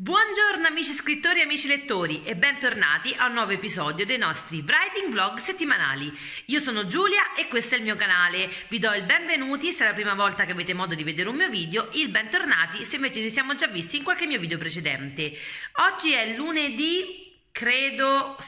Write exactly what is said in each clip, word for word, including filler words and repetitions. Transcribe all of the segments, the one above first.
Buongiorno amici scrittori e amici lettori e bentornati a un nuovo episodio dei nostri writing vlog settimanali. Io sono Giulia e questo è il mio canale. Vi do il benvenuti se è la prima volta che avete modo di vedere un mio video, il bentornati se invece ci siamo già visti in qualche mio video precedente. Oggi è lunedì, credo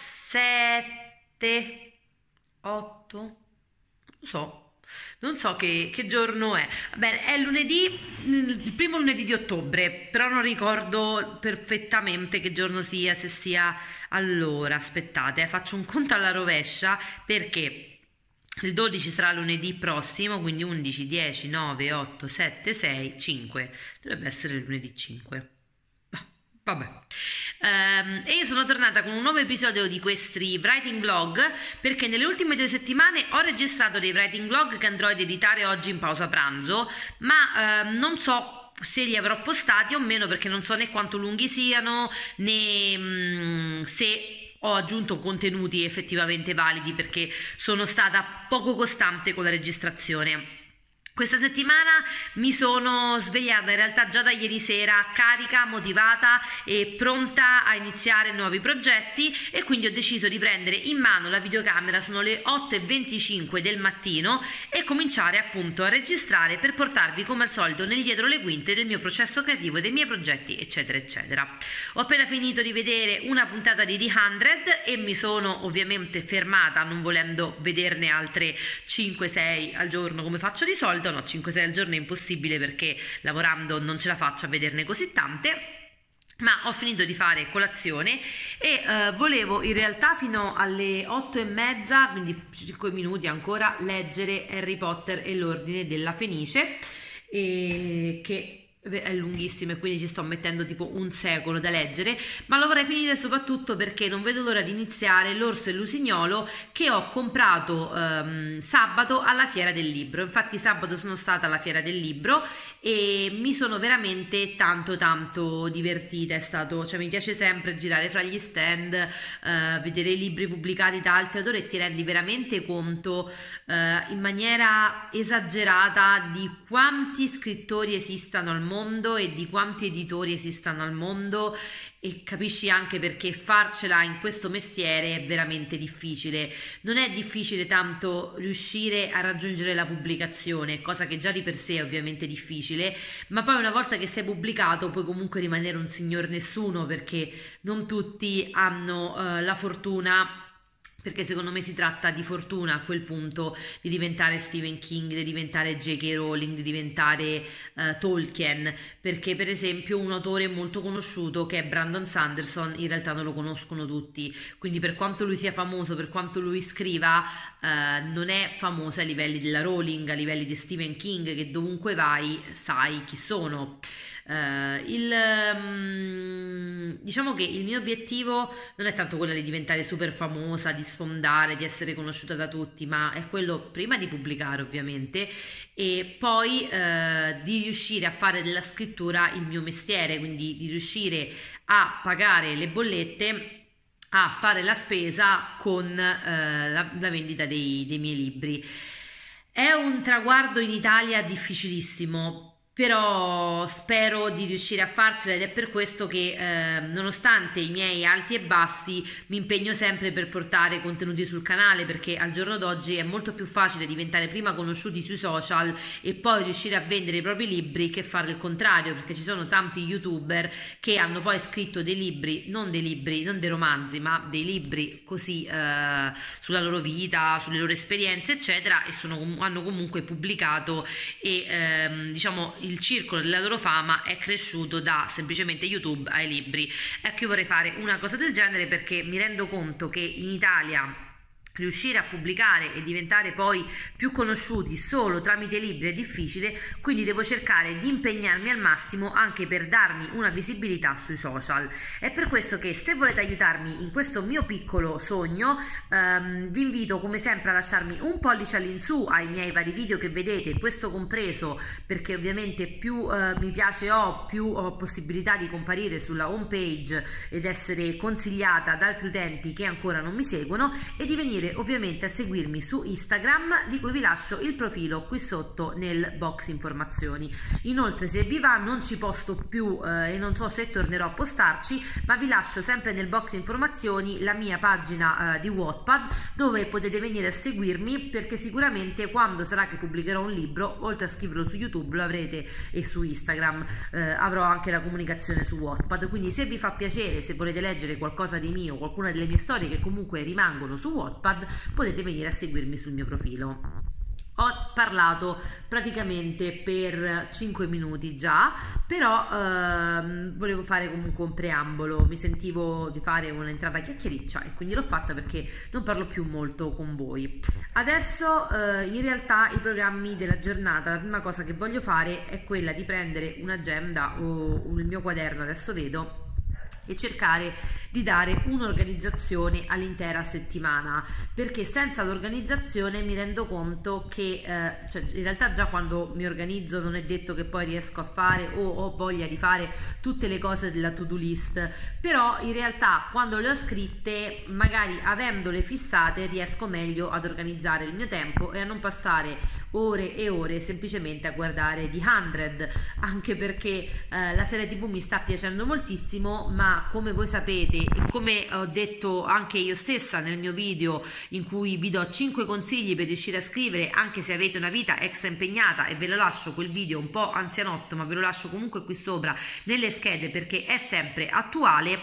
sette, otto, non so. Non so che, che giorno è. Bene, è lunedì, il primo lunedì di ottobre, però non ricordo perfettamente che giorno sia, se sia... Allora, aspettate, eh, faccio un conto alla rovescia perché il dodici sarà lunedì prossimo, quindi undici, dieci, nove, otto, sette, sei, cinque. Dovrebbe essere lunedì cinque. Vabbè. Um, e io sono tornata con un nuovo episodio di questi writing vlog perché nelle ultime due settimane ho registrato dei writing vlog che andrò ad editare oggi in pausa pranzo, ma uh, non so se li avrò postati o meno perché non so né quanto lunghi siano né um, se ho aggiunto contenuti effettivamente validi perché sono stata poco costante con la registrazione. Questa settimana mi sono svegliata in realtà già da ieri sera carica, motivata e pronta a iniziare nuovi progetti e quindi ho deciso di prendere in mano la videocamera, sono le otto e venticinque del mattino e cominciare appunto a registrare per portarvi come al solito nel dietro le quinte del mio processo creativo, dei miei progetti eccetera eccetera. Ho appena finito di vedere una puntata di The hundred e mi sono ovviamente fermata non volendo vederne altre cinque sei al giorno come faccio di solito. No, cinque sei al giorno è impossibile perché lavorando non ce la faccio a vederne così tante, ma ho finito di fare colazione e uh, volevo in realtà fino alle otto e mezza, quindi cinque minuti ancora, leggere Harry Potter e l'Ordine della Fenice, e che è lunghissimo e quindi ci sto mettendo tipo un secolo da leggere, ma lo vorrei finire soprattutto perché non vedo l'ora di iniziare L'Orso e l'Usignolo che ho comprato um, sabato alla Fiera del Libro. Infatti sabato sono stata alla Fiera del Libro e mi sono veramente tanto tanto divertita, è stato, cioè mi piace sempre girare fra gli stand, uh, vedere i libri pubblicati da altri autori e ti rendi veramente conto uh, in maniera esagerata di quanti scrittori esistano al mondo e di quanti editori esistano al mondo e capisci anche perché farcela in questo mestiere è veramente difficile. Non è difficile tanto riuscire a raggiungere la pubblicazione, cosa che già di per sé è ovviamente difficile, ma poi una volta che sei pubblicato puoi comunque rimanere un signor nessuno perché non tutti hanno uh, la fortuna, perché secondo me si tratta di fortuna a quel punto di diventare Stephen King, di diventare J K Rowling, di diventare uh, Tolkien, perché per esempio un autore molto conosciuto che è Brandon Sanderson in realtà non lo conoscono tutti, quindi per quanto lui sia famoso, per quanto lui scriva, uh, non è famoso ai livelli della Rowling, a livelli di Stephen King che dovunque vai sai chi sono. Uh, il, um, diciamo che il mio obiettivo non è tanto quello di diventare super famosa, di sfondare, di essere conosciuta da tutti, ma è quello prima di pubblicare ovviamente e poi uh, di riuscire a fare della scrittura il mio mestiere, quindi di riuscire a pagare le bollette, a fare la spesa con uh, la, la vendita dei, dei miei libri. È un traguardo in Italia difficilissimo, però spero di riuscire a farcela ed è per questo che eh, nonostante i miei alti e bassi mi impegno sempre per portare contenuti sul canale, perché al giorno d'oggi è molto più facile diventare prima conosciuti sui social e poi riuscire a vendere i propri libri che fare il contrario, perché ci sono tanti youtuber che hanno poi scritto dei libri, non dei libri, non dei romanzi, ma dei libri così eh, sulla loro vita, sulle loro esperienze eccetera e sono, hanno comunque pubblicato e ehm, diciamo il circolo della loro fama è cresciuto da semplicemente YouTube ai libri. Ecco, io vorrei fare una cosa del genere perché mi rendo conto che in Italia riuscire a pubblicare e diventare poi più conosciuti solo tramite libri è difficile, quindi devo cercare di impegnarmi al massimo anche per darmi una visibilità sui social. È per questo che se volete aiutarmi in questo mio piccolo sogno ehm, vi invito come sempre a lasciarmi un pollice all'insù ai miei vari video che vedete, questo compreso, perché ovviamente più eh, mi piace ho, più ho possibilità di comparire sulla home page ed essere consigliata da altri utenti che ancora non mi seguono e di venire venire ovviamente a seguirmi su Instagram, di cui vi lascio il profilo qui sotto nel box informazioni. Inoltre, se vi va, non ci posto più eh, e non so se tornerò a postarci, ma vi lascio sempre nel box informazioni la mia pagina eh, di Wattpad, dove potete venire a seguirmi, perché sicuramente quando sarà che pubblicherò un libro, oltre a scriverlo su YouTube, lo avrete, e su Instagram eh, avrò anche la comunicazione su Wattpad. Quindi se vi fa piacere, se volete leggere qualcosa di mio, qualcuna delle mie storie che comunque rimangono su Wattpad, potete venire a seguirmi sul mio profilo. Ho parlato praticamente per cinque minuti già, però ehm, volevo fare comunque un preambolo, mi sentivo di fare un'entrata chiacchiericcia e quindi l'ho fatta, perché non parlo più molto con voi. Adesso eh, in realtà i programmi della giornata, la prima cosa che voglio fare è quella di prendere un'agenda o il mio quaderno, adesso vedo, e cercare di dare un'organizzazione all'intera settimana, perché senza l'organizzazione mi rendo conto che eh, cioè in realtà già quando mi organizzo non è detto che poi riesco a fare o ho voglia di fare tutte le cose della to-do list, però in realtà quando le ho scritte, magari avendole fissate, riesco meglio ad organizzare il mio tempo e a non passare ore e ore semplicemente a guardare The hundred, anche perché eh, la serie tv mi sta piacendo moltissimo, ma come voi sapete e come ho detto anche io stessa nel mio video in cui vi do cinque consigli per riuscire a scrivere anche se avete una vita extra impegnata, e ve lo lascio quel video un po' anzianotto, ma ve lo lascio comunque qui sopra nelle schede perché è sempre attuale,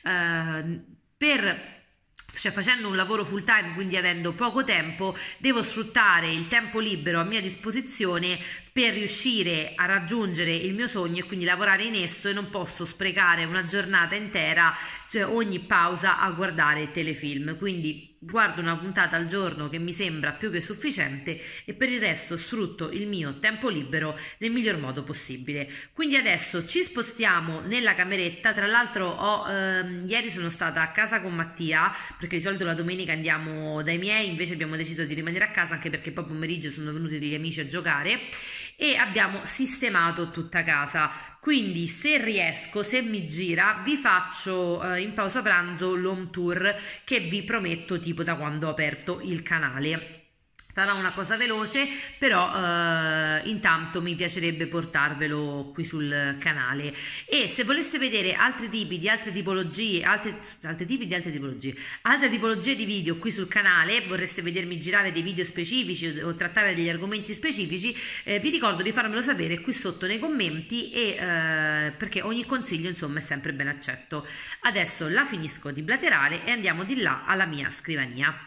eh, per cioè facendo un lavoro full time, quindi avendo poco tempo, devo sfruttare il tempo libero a mia disposizione per riuscire a raggiungere il mio sogno e quindi lavorare in esso, e non posso sprecare una giornata intera, cioè ogni pausa, a guardare telefilm. Quindi guardo una puntata al giorno, che mi sembra più che sufficiente, e per il resto sfrutto il mio tempo libero nel miglior modo possibile. Quindi adesso ci spostiamo nella cameretta. Tra l'altro ho ehm, ieri sono stata a casa con Mattia, perché di solito la domenica andiamo dai miei, invece abbiamo deciso di rimanere a casa anche perché poi pomeriggio sono venuti degli amici a giocare e abbiamo sistemato tutta casa. Quindi se riesco, se mi gira, vi faccio eh, in pausa pranzo l'home tour che vi prometto tipo da quando ho aperto il canale. Sarà una cosa veloce, però eh, intanto mi piacerebbe portarvelo qui sul canale. E se voleste vedere altri tipi di altre tipologie, altri, altri tipi di altre tipologie, altre tipologie di video qui sul canale, vorreste vedermi girare dei video specifici o, o trattare degli argomenti specifici, eh, vi ricordo di farmelo sapere qui sotto nei commenti, e eh, perché ogni consiglio insomma è sempre ben accetto. Adesso la finisco di blaterare e andiamo di là alla mia scrivania.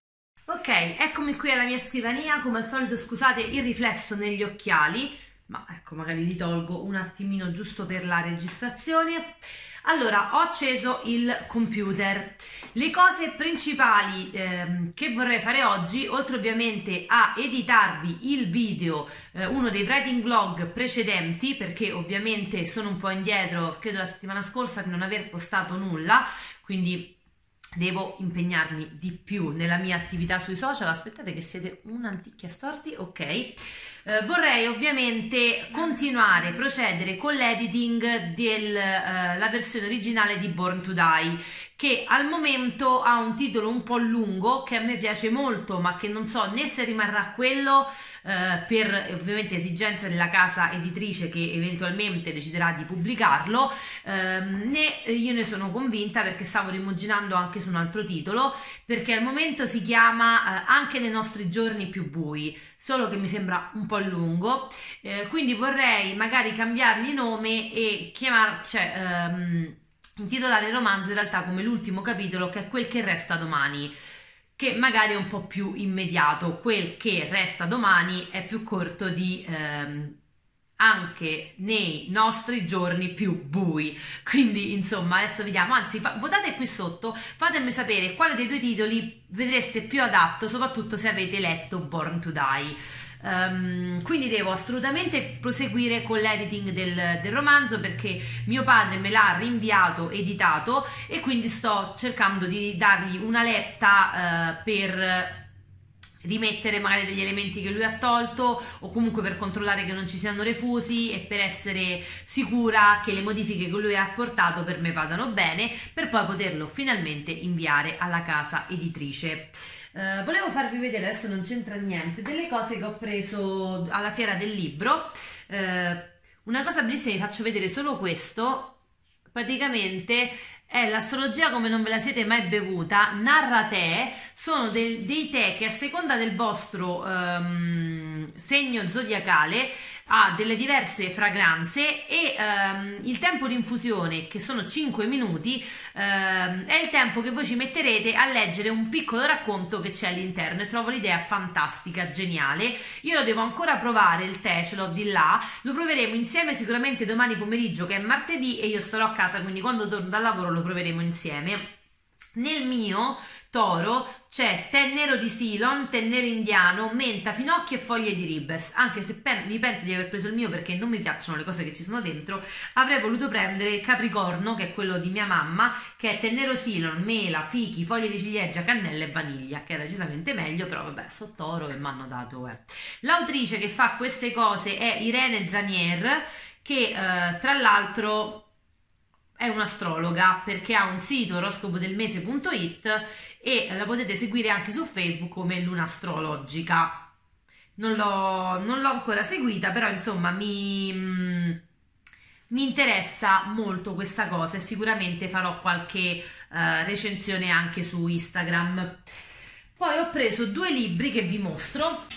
Ok, eccomi qui alla mia scrivania. Come al solito scusate il riflesso negli occhiali, ma ecco, magari li tolgo un attimino giusto per la registrazione. Allora, ho acceso il computer. Le cose principali ehm, che vorrei fare oggi, oltre ovviamente a editarvi il video, eh, uno dei writing vlog precedenti, perché ovviamente sono un po' indietro, credo la settimana scorsa, di non aver postato nulla, quindi devo impegnarmi di più nella mia attività sui social. Aspettate che siete un'anticchia storti, ok. Eh, vorrei ovviamente continuare, procedere con l'editing della uh, versione originale di Born to Die, che al momento ha un titolo un po' lungo, che a me piace molto, ma che non so né se rimarrà quello eh, per ovviamente esigenze della casa editrice che eventualmente deciderà di pubblicarlo, ehm, né io ne sono convinta, perché stavo rimuginando anche su un altro titolo, perché al momento si chiama eh, Anche nei nostri giorni più bui, solo che mi sembra un po' lungo, eh, quindi vorrei magari cambiargli nome e chiamare, cioè ehm, intitolare il romanzo in realtà come l'ultimo capitolo, che è Quel che resta domani, che magari è un po' più immediato. Quel che resta domani è più corto di ehm, Anche nei nostri giorni più bui. Quindi insomma adesso vediamo, anzi votate qui sotto, fatemi sapere quale dei due titoli vedreste più adatto, soprattutto se avete letto Born to Die. Um, quindi devo assolutamente proseguire con l'editing del, del romanzo, perché mio padre me l'ha rinviato editato e quindi sto cercando di dargli una letta uh, per rimettere magari degli elementi che lui ha tolto, o comunque per controllare che non ci siano refusi e per essere sicura che le modifiche che lui ha apportato per me vadano bene, per poi poterlo finalmente inviare alla casa editrice. Uh, volevo farvi vedere, adesso non c'entra niente, delle cose che ho preso alla fiera del libro. Uh, una cosa bellissima, vi faccio vedere solo questo. Praticamente è l'astrologia come non ve la siete mai bevuta. Narra tè, sono dei, dei tè che a seconda del vostro um, segno zodiacale ha delle diverse fragranze e um, il tempo di infusione, che sono cinque minuti, um, è il tempo che voi ci metterete a leggere un piccolo racconto che c'è all'interno, e trovo l'idea fantastica, geniale. Io lo devo ancora provare, il tè ce l'ho di là, lo proveremo insieme sicuramente domani pomeriggio, che è martedì, e io starò a casa, quindi quando torno dal lavoro lo proveremo insieme. Nel mio Toro c'è tè nero di Ceylon, tè nero indiano, menta, finocchio e foglie di ribes. Anche se pen- mi pento di aver preso il mio perché non mi piacciono le cose che ci sono dentro, avrei voluto prendere Capricorno, che è quello di mia mamma, che è tè nero Ceylon, mela, fichi, foglie di ciliegia, cannella e vaniglia, che è decisamente meglio, però vabbè, so Toro e mi hanno dato eh. L'autrice che fa queste cose è Irene Zanier, che eh, tra l'altro è un'astrologa, perché ha un sito oroscopo del mese punto it e la potete seguire anche su Facebook come Luna Astrologica. Non l'ho, non l'ho ancora seguita, però insomma mi, mi interessa molto questa cosa e sicuramente farò qualche uh, recensione anche su Instagram. Poi ho preso due libri che vi mostro.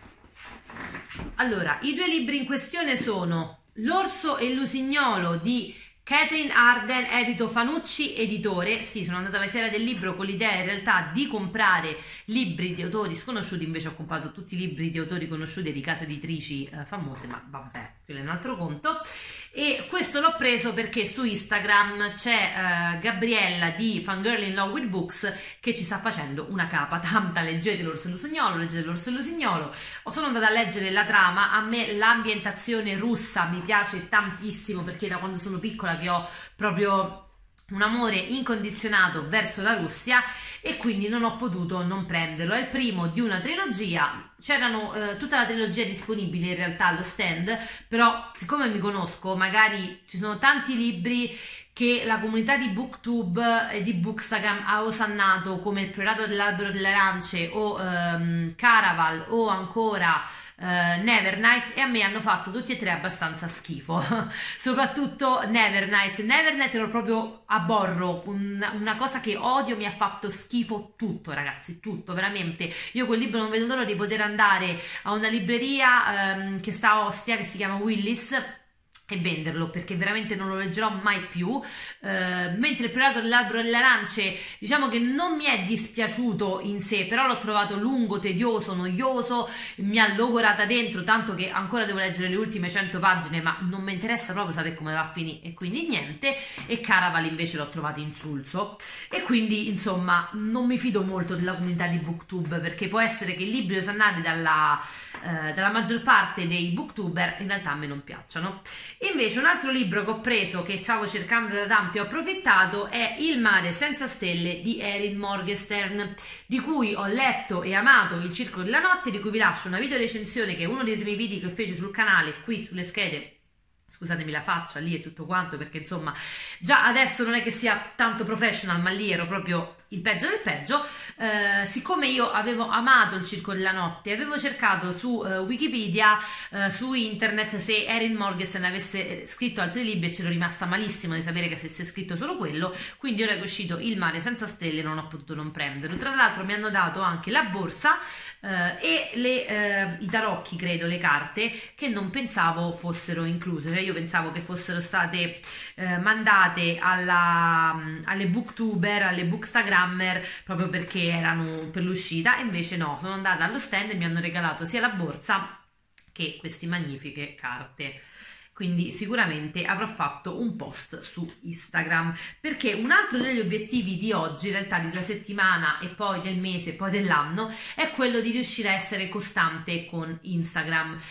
Allora, i due libri in questione sono L'orso e l'usignolo di Catherine Arden, edito Fanucci editore. Sì, sono andata alla fiera del libro con l'idea in realtà di comprare libri di autori sconosciuti, invece ho comprato tutti i libri di autori conosciuti e di case editrici eh, famose, ma vabbè, quello è un altro conto. E questo l'ho preso perché su Instagram c'è eh, Gabriella di Fangirl in Love with Books che ci sta facendo una capa, tanta leggete L'orso e l'usignolo, leggete L'orso e l'usignolo. Sono andata a leggere la trama, a me l'ambientazione russa mi piace tantissimo perché da quando sono piccola che ho proprio un amore incondizionato verso la Russia e quindi non ho potuto non prenderlo. È il primo di una trilogia, c'erano eh, tutta la trilogia disponibile in realtà allo stand, però siccome mi conosco magari ci sono tanti libri che la comunità di Booktube e di Bookstagram ha osannato, come Il priorato dell'albero delle arance o ehm, Caraval o ancora Uh, Nevernight, e a me hanno fatto tutti e tre abbastanza schifo soprattutto Nevernight. Nevernight ero proprio a borro, un, una cosa che odio, mi ha fatto schifo tutto, ragazzi, tutto, veramente. Io quel libro non vedo l'ora di poter andare a una libreria um, che sta a Ostia, che si chiama Willis, e venderlo, perché veramente non lo leggerò mai più. Eh, mentre Il priorato dell'albero delle arance, diciamo che non mi è dispiaciuto in sé, però l'ho trovato lungo, tedioso, noioso, mi ha logorata dentro, tanto che ancora devo leggere le ultime cento pagine, ma non mi interessa proprio sapere come va a finire, e quindi niente. E Caraval invece l'ho trovato insulso, e quindi insomma non mi fido molto della comunità di Booktube, perché può essere che i libri osannati dalla, eh, dalla maggior parte dei booktuber in realtà a me non piacciono. Invece un altro libro che ho preso, che stavo cercando da tanto e ho approfittato, è Il mare senza stelle di Erin Morgenstern, di cui ho letto e amato Il circolo della notte, di cui vi lascio una video recensione che è uno dei primi video che feci sul canale, qui sulle schede. Scusatemi la faccia lì e tutto quanto, perché insomma già adesso non è che sia tanto professional, ma lì ero proprio il peggio del peggio. Eh, siccome io avevo amato Il circolo della notte, avevo cercato su eh, Wikipedia, eh, su internet, se Erin Morgenstern avesse scritto altri libri, e c'ero rimasta malissimo di sapere che avesse scritto solo quello, quindi ora che è uscito Il mare senza stelle non ho potuto non prenderlo. Tra l'altro mi hanno dato anche la borsa eh, e le, eh, i tarocchi, credo, le carte, che non pensavo fossero incluse, cioè io pensavo che fossero state eh, mandate alla, alle booktuber, alle bookstagrammer, proprio perché erano per l'uscita, e invece no, sono andata allo stand e mi hanno regalato sia la borsa che queste magnifiche carte. Quindi sicuramente avrò fatto un post su Instagram, perché un altro degli obiettivi di oggi, in realtà della settimana e poi del mese e poi dell'anno, è quello di riuscire a essere costante con Instagram.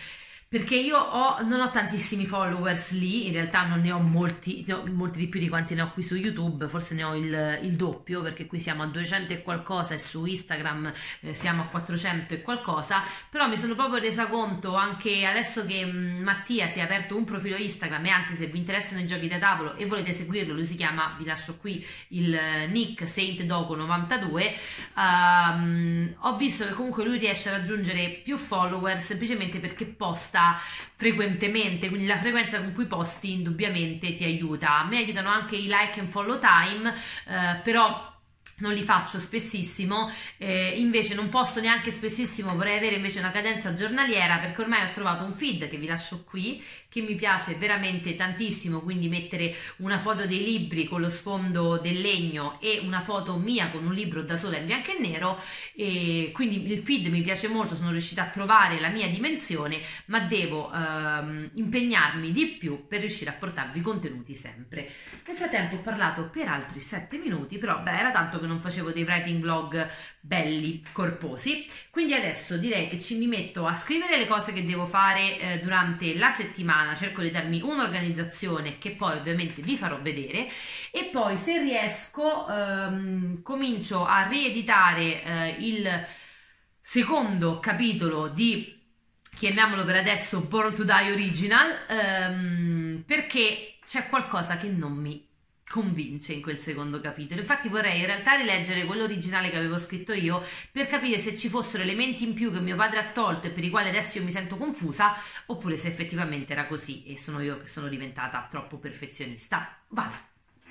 perché io ho, non ho tantissimi followers lì, in realtà non ne ho molti, ne ho molti di più di quanti ne ho qui su YouTube, forse ne ho il, il doppio, perché qui siamo a duecento e qualcosa e su Instagram eh, siamo a quattrocento e qualcosa, però mi sono proprio resa conto anche adesso che mh, Mattia si è aperto un profilo Instagram, e anzi se vi interessano i giochi da tavolo e volete seguirlo, lui si chiama, vi lascio qui il nick Saint Doco novantadue, um, ho visto che comunque lui riesce a raggiungere più follower semplicemente perché posta frequentemente, quindi la frequenza con cui posti indubbiamente ti aiuta. A me aiutano anche i like and follow time, eh, però non li faccio spessissimo, eh, invece non posto neanche spessissimo, vorrei avere invece una cadenza giornaliera, perché ormai ho trovato un feed che vi lascio qui, che mi piace veramente tantissimo, quindi mettere una foto dei libri con lo sfondo del legno e una foto mia con un libro da sola in bianco e nero, e quindi il feed mi piace molto, sono riuscita a trovare la mia dimensione, ma devo ehm, impegnarmi di più per riuscire a portarvi contenuti sempre. Nel frattempo ho parlato per altri sette minuti, però beh, era tanto che non facevo dei writing vlog belli, corposi, quindi adesso direi che ci mi metto a scrivere le cose che devo fare eh, durante la settimana, cerco di darmi un'organizzazione che poi ovviamente vi farò vedere, e poi se riesco ehm, comincio a rieditare eh, il secondo capitolo di, chiamiamolo per adesso, Born to Die Original, ehm, perché c'è qualcosa che non mi convince in quel secondo capitolo. Infatti vorrei in realtà rileggere quello originale che avevo scritto io per capire se ci fossero elementi in più che mio padre ha tolto e per i quali adesso io mi sento confusa, oppure se effettivamente era così e sono io che sono diventata troppo perfezionista. Vado!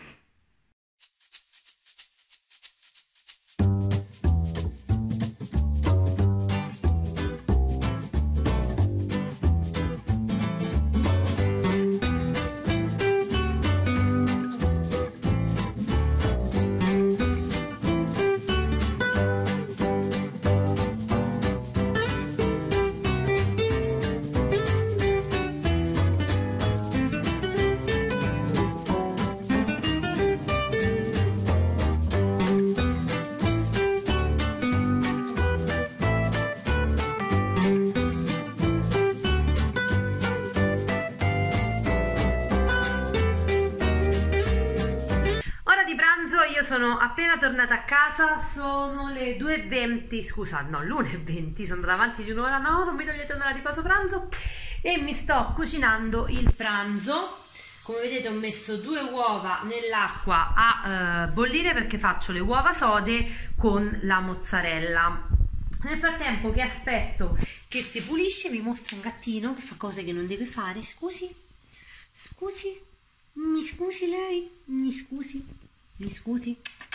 Io sono appena tornata a casa, sono le due e venti, scusa, no, l'una e venti, sono davanti di un'ora, no, non mi togliete un'ora di pausa pranzo, e mi sto cucinando il pranzo. Come vedete ho messo due uova nell'acqua a eh, bollire perché faccio le uova sode con la mozzarella. Nel frattempo che aspetto che si pulisce, vi mostro un gattino che fa cose che non deve fare. Scusi, scusi, mi scusi lei, mi scusi. Mi scusi?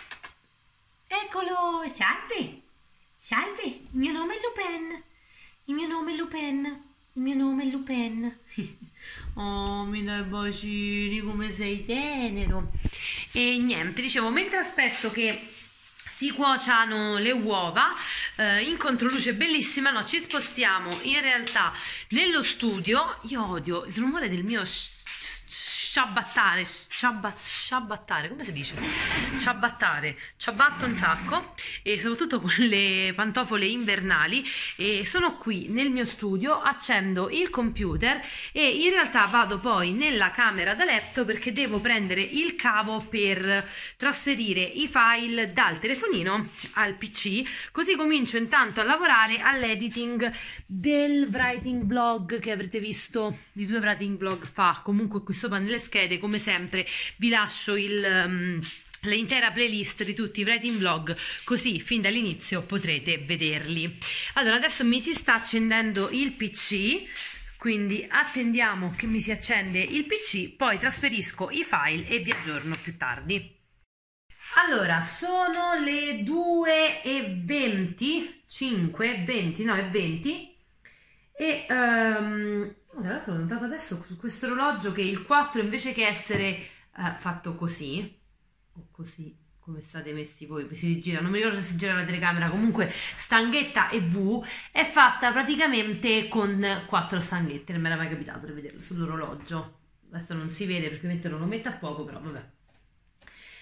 Eccolo! Salve! Salve! Il mio nome è Lupin! Il mio nome è Lupin! Il mio nome è Lupin! Oh, mi dai bacini, come sei tenero! E niente, dicevo, mentre aspetto che si cuociano le uova, eh, in controluce bellissima, no, ci spostiamo in realtà nello studio. Io odio il rumore del mio ciabattare, ciabat, ciabattare, come si dice? Ciabattare, ciabatto un sacco, e soprattutto con le pantofole invernali, e sono qui nel mio studio, accendo il computer e in realtà vado poi nella camera da letto perché devo prendere il cavo per trasferire i file dal telefonino al P C, così comincio intanto a lavorare all'editing del writing blog che avrete visto di due writing blog fa. Comunque qui sopra nelle schede, come sempre, vi lascio il um, l'intera playlist di tutti i writing vlog, così fin dall'inizio potrete vederli. Allora adesso mi si sta accendendo il P C, quindi attendiamo che mi si accende il P C, poi trasferisco i file e vi aggiorno più tardi. Allora, sono le due e venti, cinque, venti, no, è venti, e um, tra l'altro ho notato adesso su questo orologio che il quattro, invece che essere uh, fatto così o così come state messi voi, si rigira, non mi ricordo se si gira la telecamera, comunque stanghetta e V, è fatta praticamente con quattro stanghette. Non mi era mai capitato di vederlo sull'orologio, adesso non si vede perché ovviamente non lo metto a fuoco, però vabbè.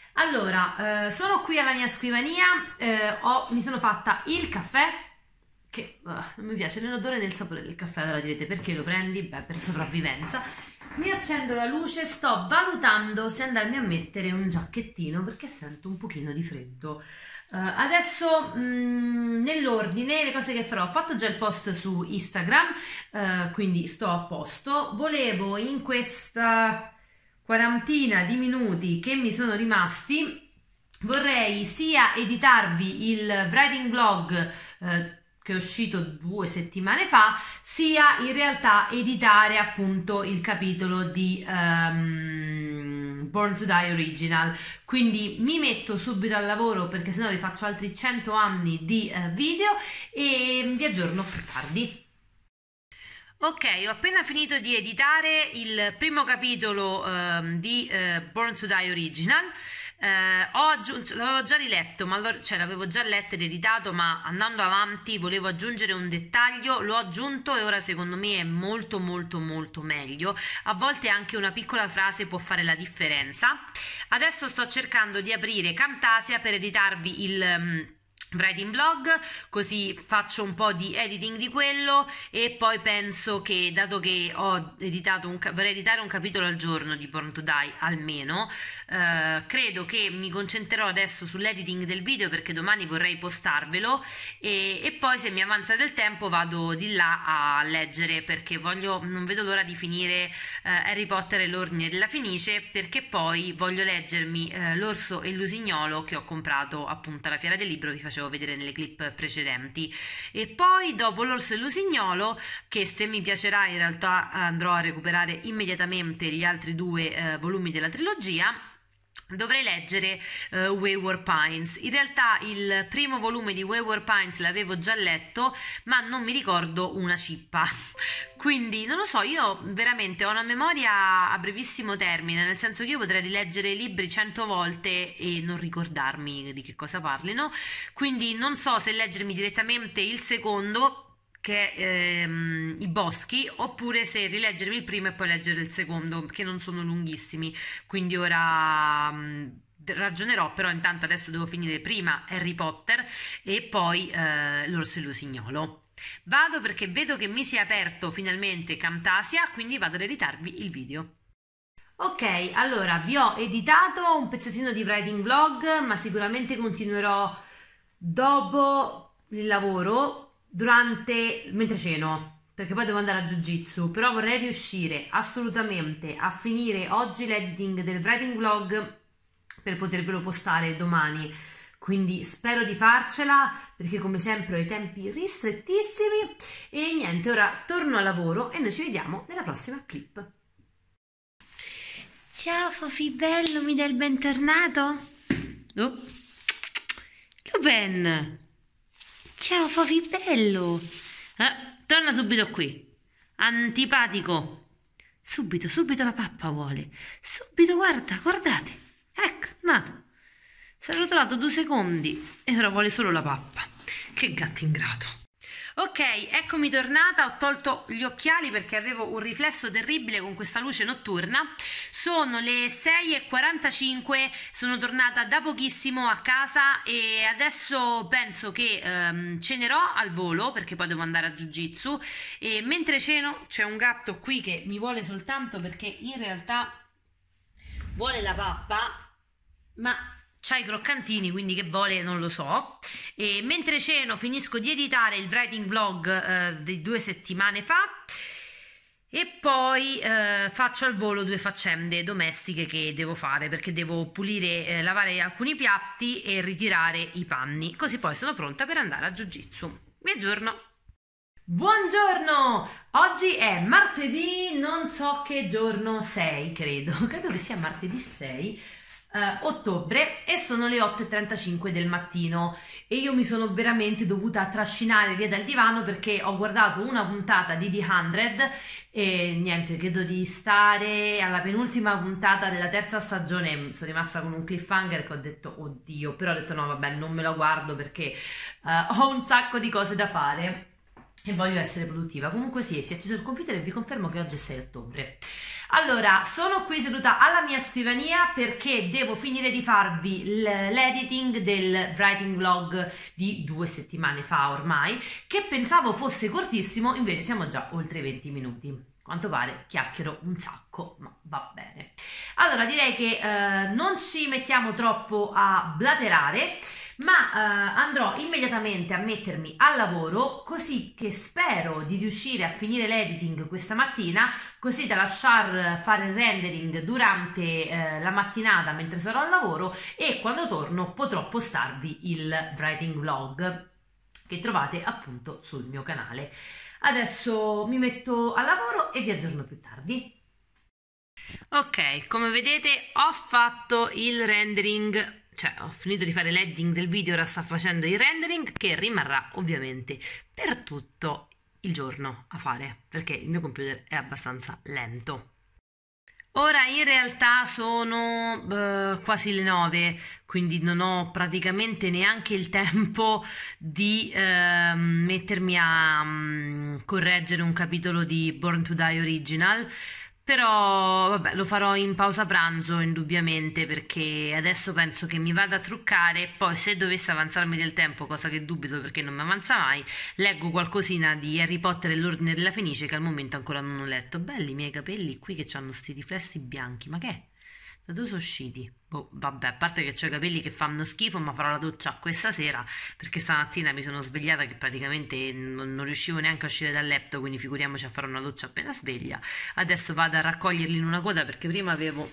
Allora, eh, sono qui alla mia scrivania, eh, ho, mi sono fatta il caffè che uh, non mi piace nell'odore né il sapore del caffè. Allora direte perché lo prendi? Beh, per sopravvivenza. Mi accendo la luce, sto valutando se andarmi a mettere un giacchettino perché sento un pochino di freddo. Uh, adesso mh, nell'ordine le cose che farò: ho fatto già il post su Instagram, uh, quindi sto a posto. Volevo in questa quarantina di minuti che mi sono rimasti, vorrei sia editarvi il writing vlog uh, che è uscito due settimane fa, sia in realtà editare appunto il capitolo di um, Born to Die Original. Quindi mi metto subito al lavoro perché sennò vi faccio altri cento anni di uh, video e vi aggiorno più tardi. Ok, ho appena finito di editare il primo capitolo um, di uh, Born to Die Original. Eh, ho aggiunto, l'avevo già riletto, ma cioè l'avevo già letto ed editato, ma andando avanti volevo aggiungere un dettaglio, l'ho aggiunto e ora secondo me è molto molto molto meglio. A volte anche una piccola frase può fare la differenza. Adesso sto cercando di aprire Camtasia per editarvi il um, writing vlog, così faccio un po' di editing di quello e poi penso che, dato che ho editato un, vorrei editare un capitolo al giorno di Born to Die almeno, eh, credo che mi concentrerò adesso sull'editing del video perché domani vorrei postarvelo e, e poi se mi avanza del tempo vado di là a leggere perché voglio, non vedo l'ora di finire eh, Harry Potter e l'Ordine della Fenice, perché poi voglio leggermi eh, L'Orso e l'Usignolo che ho comprato appunto alla Fiera del Libro, vi facevo vedere nelle clip precedenti. E poi dopo L'Orso e l'Usignolo, che se mi piacerà in realtà andrò a recuperare immediatamente gli altri due eh, volumi della trilogia, dovrei leggere uh, Wayward Pines. In realtà il primo volume di Wayward Pines l'avevo già letto, ma non mi ricordo una cippa. Quindi non lo so, io veramente ho una memoria a brevissimo termine, nel senso che io potrei rileggere i libri cento volte e non ricordarmi di che cosa parlino. Quindi non so se leggermi direttamente il secondo, che è ehm, I Boschi, oppure se rileggermi il primo e poi leggere il secondo, che non sono lunghissimi, quindi ora mh, ragionerò, però intanto adesso devo finire prima Harry Potter e poi eh, L'Orso e l'Usignolo. Vado perché vedo che mi si è aperto finalmente Camtasia, quindi vado ad editarvi il video. Ok, allora vi ho editato un pezzettino di writing vlog, ma sicuramente continuerò dopo il lavoro, durante mentre ceno, perché poi devo andare a jiu-jitsu, però vorrei riuscire assolutamente a finire oggi l'editing del writing vlog per potervelo postare domani, quindi spero di farcela perché come sempre ho i tempi ristrettissimi e niente, ora torno al lavoro e noi ci vediamo nella prossima clip. Ciao Fofi bello, mi dai il bentornato? Oh. Luben! Ciao Fofi bello, eh, torna subito qui, antipatico, subito, subito la pappa vuole, subito, guarda, guardate, ecco, nato, si è rotolato due secondi e ora vuole solo la pappa, che gatto ingrato. Ok, eccomi tornata, ho tolto gli occhiali perché avevo un riflesso terribile con questa luce notturna. Sono le sei e quarantacinque, sono tornata da pochissimo a casa e adesso penso che um, cenerò al volo perché poi devo andare a jiu-jitsu e mentre ceno c'è un gatto qui che mi vuole soltanto perché in realtà vuole la pappa, ma c'ha i croccantini, quindi che vuole non lo so. E mentre ceno finisco di editare il writing vlog eh, di due settimane fa e poi eh, faccio al volo due faccende domestiche che devo fare perché devo pulire, eh, lavare alcuni piatti e ritirare i panni, così poi sono pronta per andare a jiu-jitsu. Vi aggiorno. Buongiorno! Oggi è martedì, non so che giorno sei, credo, credo che sia martedì sei Uh, ottobre e sono le otto e trentacinque del mattino e io mi sono veramente dovuta trascinare via dal divano perché ho guardato una puntata di The hundred e niente, credo di stare alla penultima puntata della terza stagione. Sono rimasta con un cliffhanger che ho detto oddio, però ho detto no vabbè, non me lo guardo perché uh, ho un sacco di cose da fare e voglio essere produttiva. Comunque sì, si è acceso il computer e vi confermo che oggi è sei ottobre. Allora, sono qui seduta alla mia scrivania perché devo finire di farvi l'editing del writing vlog di due settimane fa ormai, che pensavo fosse cortissimo, invece siamo già oltre i venti minuti. A quanto pare chiacchiero un sacco, ma va bene. Allora, direi che eh, non ci mettiamo troppo a blaterare, ma eh, andrò immediatamente a mettermi al lavoro, così che spero di riuscire a finire l'editing questa mattina, così da lasciar fare il rendering durante eh, la mattinata mentre sarò al lavoro, e quando torno potrò postarvi il writing vlog che trovate appunto sul mio canale. Adesso mi metto al lavoro e vi aggiorno più tardi. Ok, come vedete ho fatto il rendering, cioè ho finito di fare l'editing del video, ora sto facendo il rendering che rimarrà ovviamente per tutto il giorno a fare, perché il mio computer è abbastanza lento. Ora in realtà sono eh, quasi le nove, quindi non ho praticamente neanche il tempo di eh, mettermi a um, correggere un capitolo di Born to Die Original. Però vabbè, lo farò in pausa pranzo indubbiamente, perché adesso penso che mi vada a truccare, poi se dovesse avanzarmi del tempo, cosa che dubito perché non mi avanza mai, leggo qualcosina di Harry Potter e l'Ordine della Fenice che al momento ancora non ho letto. Belli i miei capelli qui che hanno sti riflessi bianchi, ma che è? Da dove sono usciti? Boh, vabbè, a parte che ho i capelli che fanno schifo, ma farò la doccia questa sera perché stamattina mi sono svegliata che praticamente non, non riuscivo neanche a uscire dal letto, quindi figuriamoci a fare una doccia appena sveglia. Adesso vado a raccoglierli in una coda perché prima avevo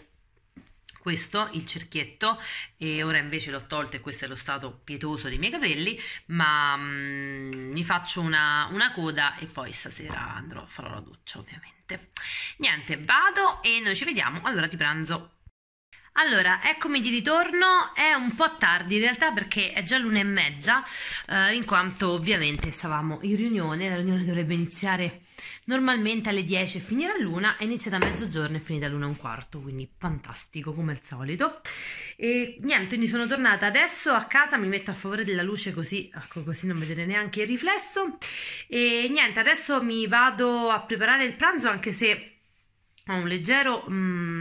questo, il cerchietto, e ora invece l'ho tolto e questo è lo stato pietoso dei miei capelli, ma mm, mi faccio una, una coda e poi stasera andrò, farò la doccia ovviamente. Niente, vado e noi ci vediamo all'ora di pranzo. Allora, eccomi di ritorno, è un po' tardi in realtà perché è già l'una e mezza, eh, in quanto ovviamente stavamo in riunione, la riunione dovrebbe iniziare normalmente alle dieci e finire all'una, è iniziata a mezzogiorno e finita all'una e un quarto, quindi fantastico come al solito. E niente, quindi sono tornata adesso a casa, mi metto a favore della luce così, ecco, così non vedete neanche il riflesso, e niente, adesso mi vado a preparare il pranzo, anche se ho un leggero... Mm,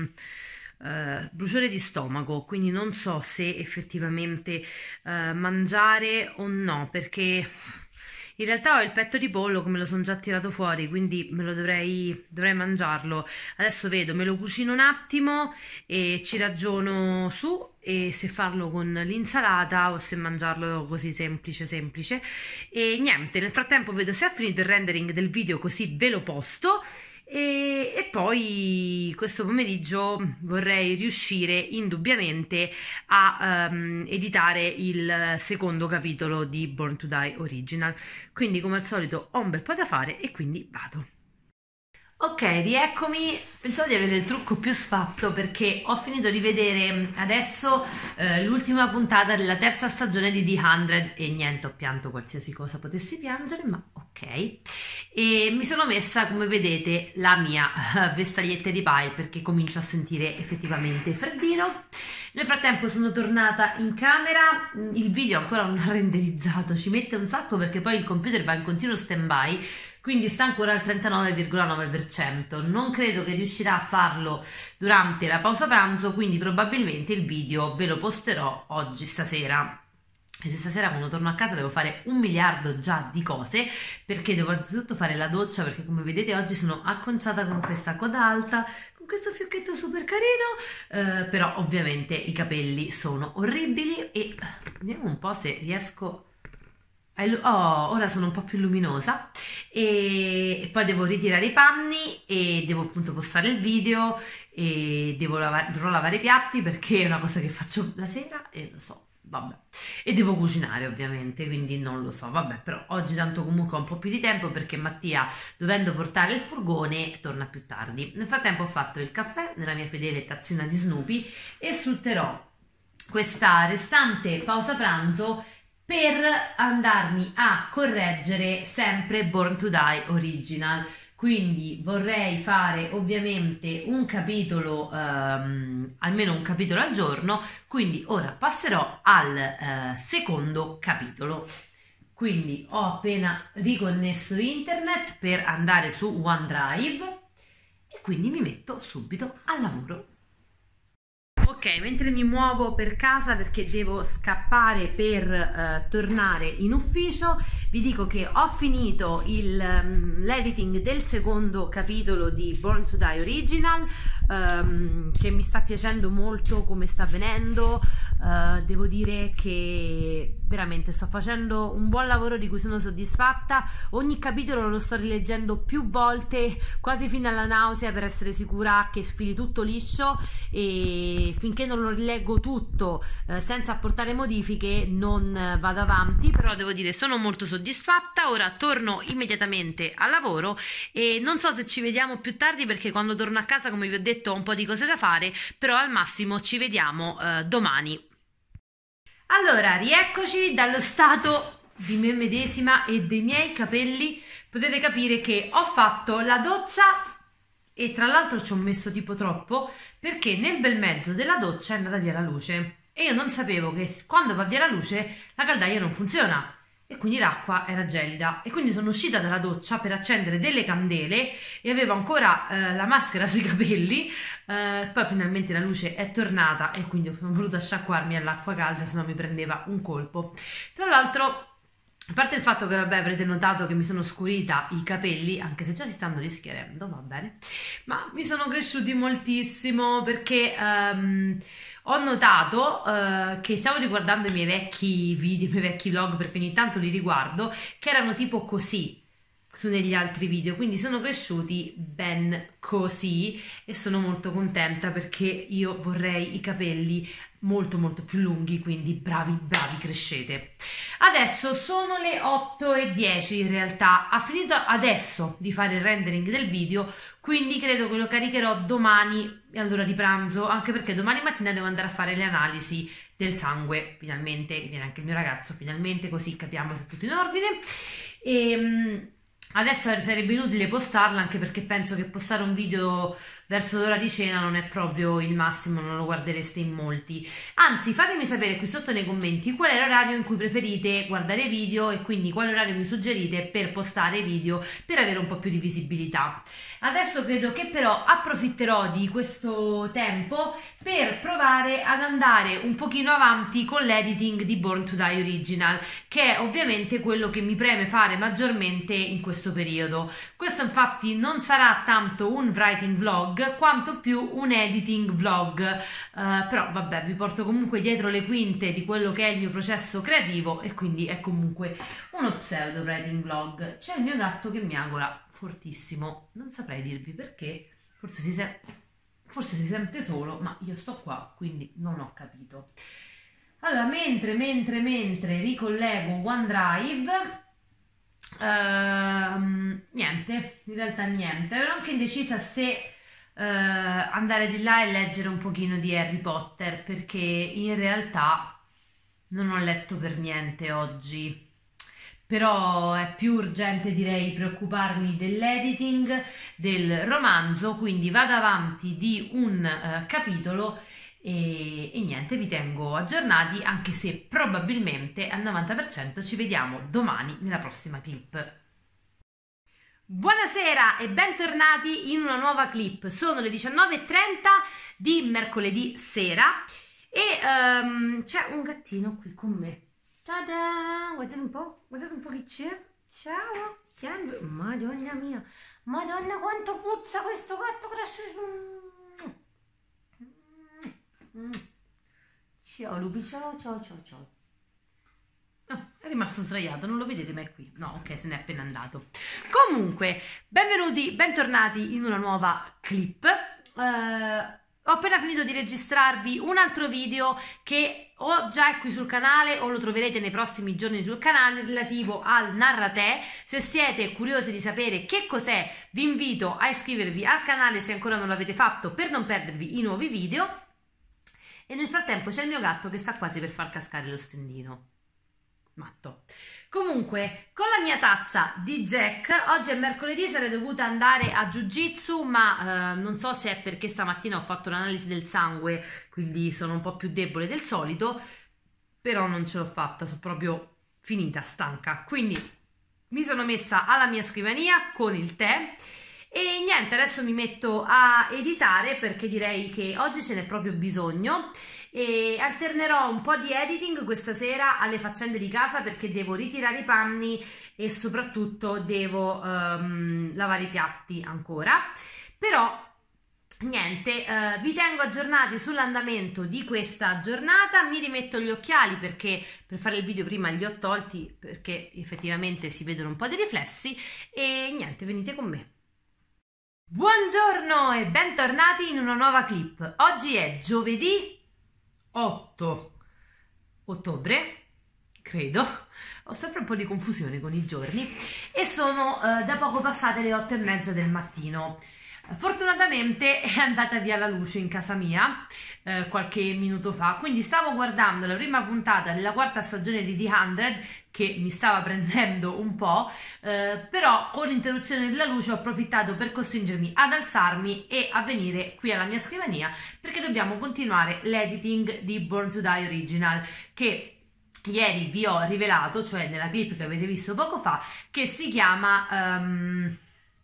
Uh, bruciore di stomaco, quindi non so se effettivamente uh, mangiare o no, perché in realtà ho il petto di pollo che me lo sono già tirato fuori, quindi me lo dovrei, dovrei mangiarlo. Adesso vedo, me lo cucino un attimo e ci ragiono su, e se farlo con l'insalata o se mangiarlo così semplice semplice. E niente, nel frattempo vedo se ha finito il rendering del video, così ve lo posto. E, e poi questo pomeriggio vorrei riuscire indubbiamente a um, editare il secondo capitolo di Born to Die Original, quindi come al solito ho un bel po' da fare e quindi vado. Ok, rieccomi, pensavo di avere il trucco più sfatto perché ho finito di vedere adesso eh, l'ultima puntata della terza stagione di The hundred e niente, ho pianto qualsiasi cosa potessi piangere, ma ok. E mi sono messa, come vedete, la mia uh, vestaglietta di pile perché comincio a sentire effettivamente freddino. Nel frattempo sono tornata in camera, il video ancora non ha renderizzato, ci mette un sacco perché poi il computer va in continuo stand-by, quindi sta ancora al trentanove virgola nove per cento. Non credo che riuscirà a farlo durante la pausa pranzo, quindi probabilmente il video ve lo posterò oggi stasera. E se stasera quando torno a casa devo fare un miliardo già di cose, perché devo anzitutto fare la doccia, perché come vedete oggi sono acconciata con questa coda alta, con questo fiocchetto super carino, eh, però ovviamente i capelli sono orribili e vediamo un po' se riesco... Oh, ora sono un po' più luminosa e, e poi devo ritirare i panni e devo appunto postare il video e devo lavare, dovrò lavare i piatti perché è una cosa che faccio la sera e lo so, vabbè, e devo cucinare ovviamente, quindi non lo so, vabbè, però oggi tanto comunque ho un po' più di tempo perché Mattia, dovendo portare il furgone, torna più tardi. Nel frattempo ho fatto il caffè nella mia fedele tazzina di Snoopy e sfrutterò questa restante pausa pranzo per andarmi a correggere sempre Born to Die Original. Quindi vorrei fare ovviamente un capitolo, ehm, almeno un capitolo al giorno, quindi ora passerò al eh, secondo capitolo. Quindi ho appena riconnesso internet per andare su OneDrive e quindi mi metto subito al lavoro. Ok, mentre mi muovo per casa perché devo scappare per eh, tornare in ufficio, vi dico che ho finito um, l'editing del secondo capitolo di Born to Die Original, um, che mi sta piacendo molto come sta venendo. Uh, devo dire che veramente sto facendo un buon lavoro di cui sono soddisfatta. Ogni capitolo lo sto rileggendo più volte, quasi fino alla nausea, per essere sicura che sfili tutto liscio, e finché non lo rileggo tutto eh, senza apportare modifiche non eh, vado avanti. Però devo dire sono molto soddisfatta. Ora torno immediatamente al lavoro e non so se ci vediamo più tardi, perché quando torno a casa, come vi ho detto, ho un po' di cose da fare, però al massimo ci vediamo eh, domani. Allora, rieccoci dallo stato di me medesima e dei miei capelli. Potete capire che ho fatto la doccia e tra l'altro ci ho messo tipo troppo, perché nel bel mezzo della doccia è andata via la luce e io non sapevo che quando va via la luce la caldaia non funziona e quindi l'acqua era gelida, e quindi sono uscita dalla doccia per accendere delle candele e avevo ancora eh, la maschera sui capelli. Eh, poi finalmente la luce è tornata e quindi ho voluto sciacquarmi all'acqua calda, se no mi prendeva un colpo. Tra l'altro, a parte il fatto che, vabbè, avrete notato che mi sono scurita i capelli, anche se già si stanno rischiarendo, va bene, ma mi sono cresciuti moltissimo perché um, ho notato uh, che stavo riguardando i miei vecchi video, i miei vecchi vlog, perché ogni tanto li riguardo, che erano tipo così su negli altri video, quindi sono cresciuti ben così e sono molto contenta, perché io vorrei i capelli molto molto più lunghi, quindi bravi bravi, crescete. Adesso sono le otto e dieci, in realtà ha finito adesso di fare il rendering del video, quindi credo che lo caricherò domani all'ora di pranzo, anche perché domani mattina devo andare a fare le analisi del sangue, finalmente viene anche il mio ragazzo, finalmente, così capiamo se è tutto in ordine. E adesso sarebbe inutile postarla, anche perché penso che postare un video verso l'ora di cena non è proprio il massimo, non lo guardereste in molti. Anzi, fatemi sapere qui sotto nei commenti qual è l'orario in cui preferite guardare video e quindi quale orario mi suggerite per postare video, per avere un po' più di visibilità. Adesso credo che però approfitterò di questo tempo per provare ad andare un pochino avanti con l'editing di Born to Die Original, che è ovviamente quello che mi preme fare maggiormente in questo periodo. Questo infatti non sarà tanto un writing vlog quanto più un editing vlog, uh, però vabbè, vi porto comunque dietro le quinte di quello che è il mio processo creativo e quindi è comunque uno pseudo writing vlog. C'è il mio gatto che miagola fortissimo, non saprei dirvi perché, forse si, se forse si sente solo, ma io sto qua, quindi non ho capito. Allora, mentre mentre mentre ricollego OneDrive, Uh, niente, in realtà niente, ero anche indecisa se uh, andare di là e leggere un pochino di Harry Potter, perché in realtà non ho letto per niente oggi, però è più urgente, direi, preoccuparmi dell'editing del romanzo, quindi vado avanti di un uh, capitolo E, e niente, vi tengo aggiornati, anche se probabilmente al novanta per cento ci vediamo domani nella prossima clip. Buonasera e bentornati in una nuova clip. Sono le diciannove e trenta di mercoledì sera e um, c'è un gattino qui con me. Tada! Guardate un po', guardate un po' chi c'è. Ciao! Madonna mia, madonna quanto puzza questo gatto grosso. Mm. Ciao Lupi, ciao ciao ciao ciao. No, è rimasto sdraiato, non lo vedete, ma è qui. No, ok, se n'è appena andato. Comunque, benvenuti, bentornati in una nuova clip. Uh, ho appena finito di registrarvi un altro video che o già è qui sul canale o lo troverete nei prossimi giorni sul canale, relativo al Narratè. Se siete curiosi di sapere che cos'è, vi invito a iscrivervi al canale se ancora non l'avete fatto, per non perdervi i nuovi video. E nel frattempo c'è il mio gatto che sta quasi per far cascare lo stendino. Matto. Comunque, con la mia tazza di Jack, oggi è mercoledì, sarei dovuta andare a Jiu-Jitsu, ma eh, non so se è perché stamattina ho fatto l'analisi del sangue, quindi sono un po' più debole del solito, però non ce l'ho fatta, sono proprio finita, stanca. Quindi mi sono messa alla mia scrivania con il tè E niente, adesso mi metto a editare perché direi che oggi ce n'è proprio bisogno e alternerò un po' di editing questa sera alle faccende di casa perché devo ritirare i panni e soprattutto devo um, lavare i piatti ancora. Però niente, eh, vi tengo aggiornati sull'andamento di questa giornata. Mi rimetto gli occhiali perché per fare il video prima li ho tolti perché effettivamente si vedono un po' di riflessi e niente, venite con me. Buongiorno e bentornati in una nuova clip. Oggi è giovedì otto ottobre, credo, ho sempre un po' di confusione con i giorni e sono eh, da poco passate le otto e mezza del mattino. Fortunatamente è andata via la luce in casa mia eh, qualche minuto fa, quindi stavo guardando la prima puntata della quarta stagione di The hundred che mi stava prendendo un po', eh, però con l'interruzione della luce ho approfittato per costringermi ad alzarmi e a venire qui alla mia scrivania perché dobbiamo continuare l'editing di Born to Die Original che ieri vi ho rivelato, cioè nella clip che avete visto poco fa, che si chiama... Um,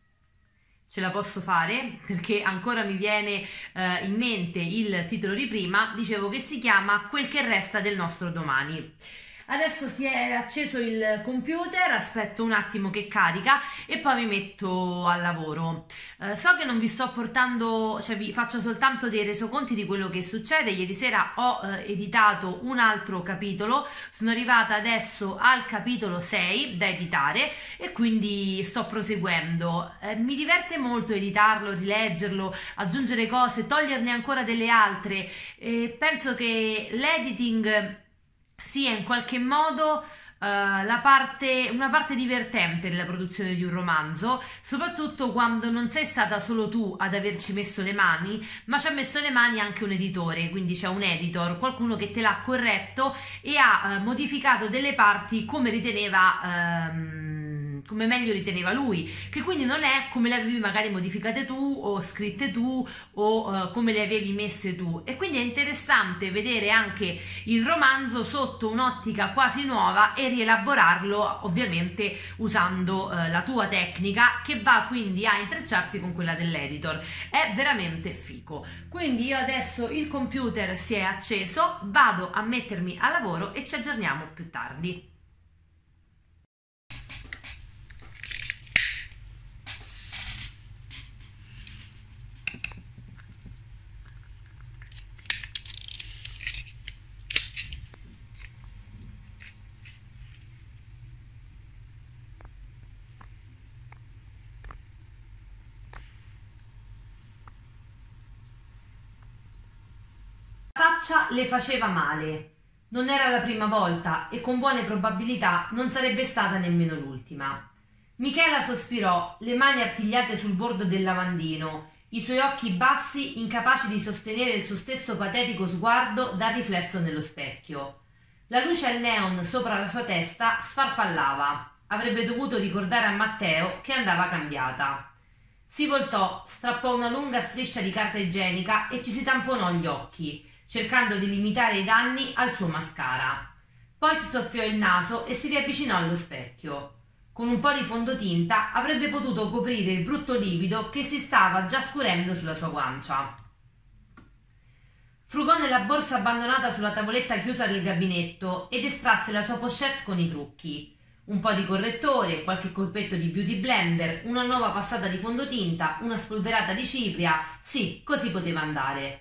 ce la posso fare perché ancora mi viene eh, in mente il titolo di prima, dicevo che si chiama Quel che resta del nostro domani. Adesso si è acceso il computer, aspetto un attimo che carica e poi mi metto al lavoro. Eh, so che non vi sto portando, cioè vi faccio soltanto dei resoconti di quello che succede. Ieri sera ho eh, editato un altro capitolo, sono arrivata adesso al capitolo sei da editare e quindi sto proseguendo. Eh, mi diverte molto editarlo, rileggerlo, aggiungere cose, toglierne ancora delle altre. Eh, penso che l'editing sia in qualche modo uh, la parte, una parte divertente della produzione di un romanzo, soprattutto quando non sei stata solo tu ad averci messo le mani, ma ci ha messo le mani anche un editore, quindi c'è un editor, qualcuno che te l'ha corretto e ha uh, modificato delle parti come riteneva... Um, come meglio riteneva lui, che quindi non è come le avevi magari modificate tu o scritte tu o uh, come le avevi messe tu, e quindi è interessante vedere anche il romanzo sotto un'ottica quasi nuova e rielaborarlo ovviamente usando uh, la tua tecnica che va quindi a intrecciarsi con quella dell'editor. È veramente fico. Quindi io adesso il computer si è acceso, vado a mettermi al lavoro e ci aggiorniamo più tardi. Faccia le faceva male. Non era la prima volta e con buone probabilità non sarebbe stata nemmeno l'ultima. Michela sospirò, le mani artigliate sul bordo del lavandino, i suoi occhi bassi incapaci di sostenere il suo stesso patetico sguardo dal riflesso nello specchio. La luce al neon sopra la sua testa sfarfallava. Avrebbe dovuto ricordare a Matteo che andava cambiata. Si voltò, strappò una lunga striscia di carta igienica e ci si tamponò gli occhi, cercando di limitare i danni al suo mascara. Poi si soffiò il naso e si riavvicinò allo specchio. Con un po' di fondotinta avrebbe potuto coprire il brutto livido che si stava già scurendo sulla sua guancia. Frugò nella borsa abbandonata sulla tavoletta chiusa del gabinetto ed estrasse la sua pochette con i trucchi. Un po' di correttore, qualche colpetto di beauty blender, una nuova passata di fondotinta, una spolverata di cipria. Sì, così poteva andare.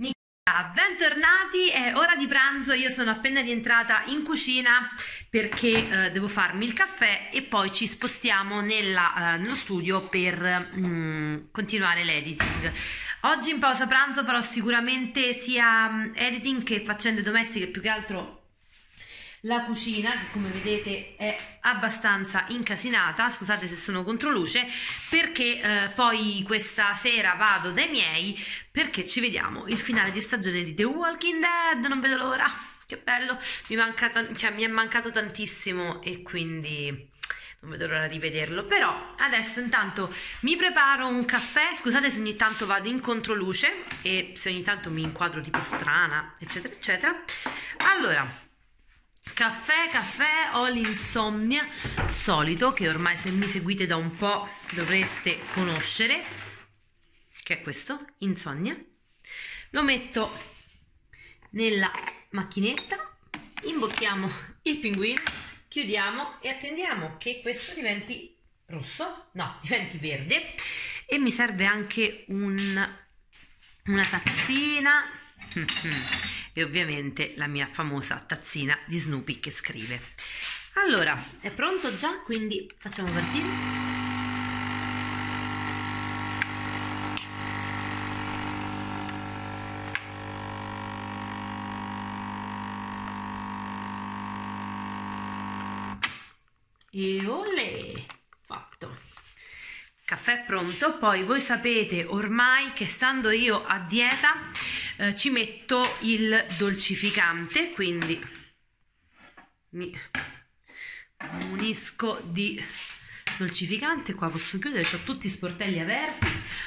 Bentornati, è ora di pranzo, io sono appena rientrata in cucina perché eh, devo farmi il caffè e poi ci spostiamo nella, eh, nello studio per mm, continuare l'editing. Oggi in pausa pranzo farò sicuramente sia mm, editing che faccende domestiche, più che altro la cucina che come vedete è abbastanza incasinata, scusate se sono contro luce, perché eh, poi questa sera vado dai miei perché ci vediamo il finale di stagione di The Walking Dead, non vedo l'ora, che bello, mi, manca, cioè, mi è mancato tantissimo e quindi non vedo l'ora di vederlo. Però adesso intanto mi preparo un caffè, scusate se ogni tanto vado in controluce e se ogni tanto mi inquadro tipo strana eccetera eccetera. Allora Caffè, caffè, ho l'insonnia solito che ormai se mi seguite da un po' dovreste conoscere, che è questo, insonnia. Lo metto nella macchinetta, imbocchiamo il pinguino, chiudiamo e attendiamo che questo diventi rosso, no, diventi verde. E mi serve anche un, una tazzina e ovviamente la mia famosa tazzina di Snoopy che scrive. Allora, è pronto già, quindi facciamo partire. E olè, fatto. Caffè pronto. Poi voi sapete ormai che stando io a dieta eh, ci metto il dolcificante, quindi mi unisco di dolcificante. Qua posso chiudere, ho tutti i sportelli aperti.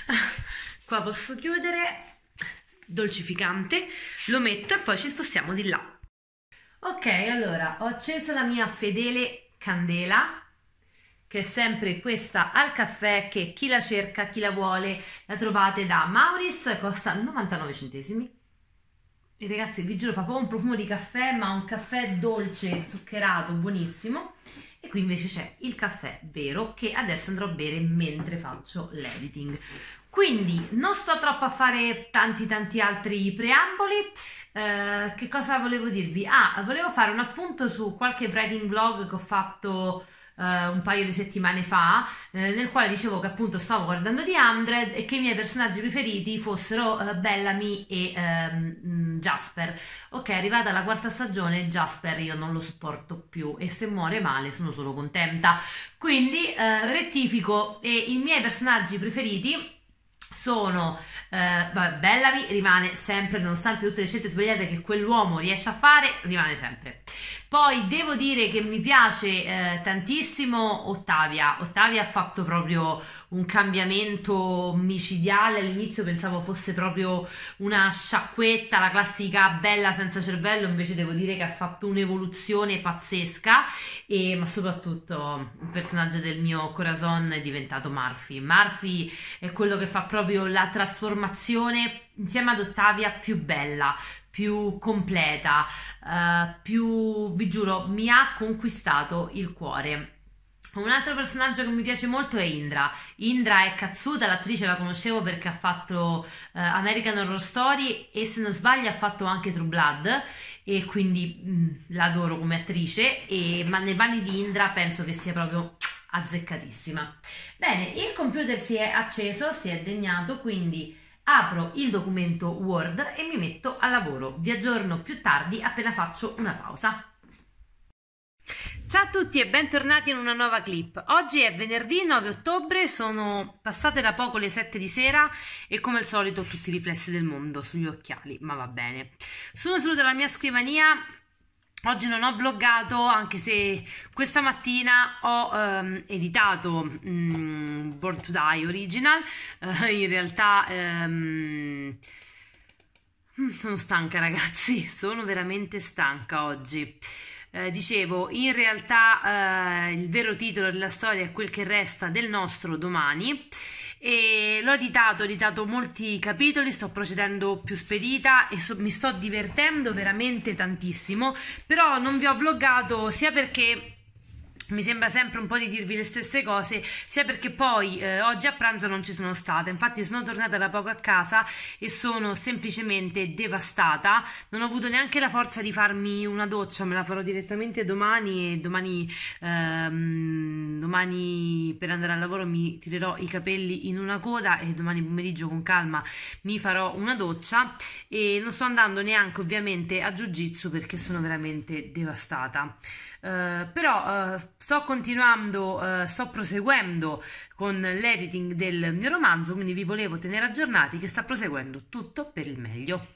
Qua posso chiudere, dolcificante, lo metto e poi ci spostiamo di là. Ok, allora ho acceso la mia fedele candela, che è sempre questa al caffè, che chi la cerca, chi la vuole, la trovate da Mauris, costa novantanove centesimi. E ragazzi, vi giuro, fa proprio un profumo di caffè, ma un caffè dolce, zuccherato, buonissimo. E qui invece c'è il caffè vero, che adesso andrò a bere mentre faccio l'editing. Quindi non sto troppo a fare tanti tanti altri preamboli. Eh, che cosa volevo dirvi? Ah, volevo fare un appunto su qualche writing vlog che ho fatto Uh, un paio di settimane fa, eh, nel quale dicevo che appunto stavo guardando The hundred e che i miei personaggi preferiti fossero uh, Bellamy e um, Jasper. Ok, è arrivata la quarta stagione, Jasper io non lo sopporto più e se muore male sono solo contenta, quindi uh, rettifico, e i miei personaggi preferiti sono eh, vabbè, Bellamy rimane sempre, nonostante tutte le scelte sbagliate che quell'uomo riesce a fare, rimane sempre. Poi devo dire che mi piace eh, tantissimo Ottavia. Ottavia ha fatto proprio un cambiamento micidiale. All'inizio pensavo fosse proprio una sciacquetta, la classica bella senza cervello, invece devo dire che ha fatto un'evoluzione pazzesca. E, ma soprattutto il personaggio del mio corazon è diventato Murphy. Murphy è quello che fa proprio la trasformazione insieme ad Ottavia più bella, più completa, uh, più, vi giuro, mi ha conquistato il cuore. Un altro personaggio che mi piace molto è Indra. Indra è cazzuta, l'attrice la conoscevo perché ha fatto uh, American Horror Story e se non sbaglio ha fatto anche True Blood, e quindi mh, l'adoro come attrice, e, ma nei panni di Indra penso che sia proprio azzeccatissima. Bene, il computer si è acceso, si è degnato, quindi apro il documento Word e mi metto al lavoro. Vi aggiorno più tardi appena faccio una pausa. Ciao a tutti e bentornati in una nuova clip. Oggi è venerdì nove ottobre, sono passate da poco le sette di sera e come al solito ho tutti i riflessi del mondo sugli occhiali, ma va bene. Sono seduta alla mia scrivania. Oggi non ho vloggato, anche se questa mattina ho um, editato um, Born to Die Original. Uh, in realtà um, sono stanca, ragazzi, sono veramente stanca oggi. Uh, dicevo, in realtà uh, il vero titolo della storia è Quel che resta del nostro domani. E l'ho editato, ho editato molti capitoli, sto procedendo più spedita e so, mi sto divertendo veramente tantissimo, però non vi ho vloggato sia perché mi sembra sempre un po' di dirvi le stesse cose, sia perché poi eh, oggi a pranzo non ci sono stata. Infatti sono tornata da poco a casa e sono semplicemente devastata, non ho avuto neanche la forza di farmi una doccia, me la farò direttamente domani, e domani, ehm, domani per andare al lavoro mi tirerò i capelli in una coda e domani pomeriggio con calma mi farò una doccia, e non sto andando neanche ovviamente a jiu-jitsu perché sono veramente devastata. Uh, però uh, sto continuando, uh, sto proseguendo con l'editing del mio romanzo, quindi vi volevo tenere aggiornati che sta proseguendo tutto per il meglio.